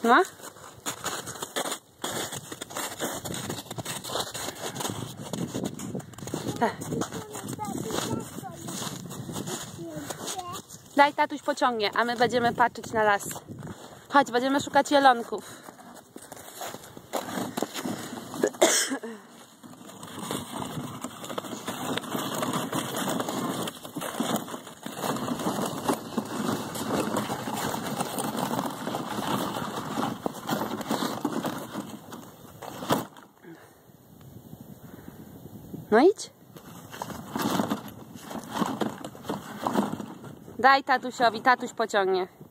No? Tak. Daj, tatuś pociągnie, a my będziemy patrzeć na las. Chodź, będziemy szukać jelonków. No idź. Daj tatusiowi, tatuś pociągnie.